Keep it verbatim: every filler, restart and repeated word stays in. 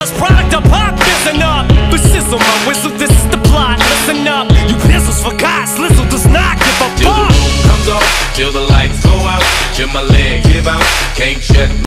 Product of pop, listen up. The sizzle, my whistle, this is the plot. Listen up, you pizzles forgot. Slizzle does not give a fuck. Till the roof comes off, till the lights go out, till my leg give out, can't shut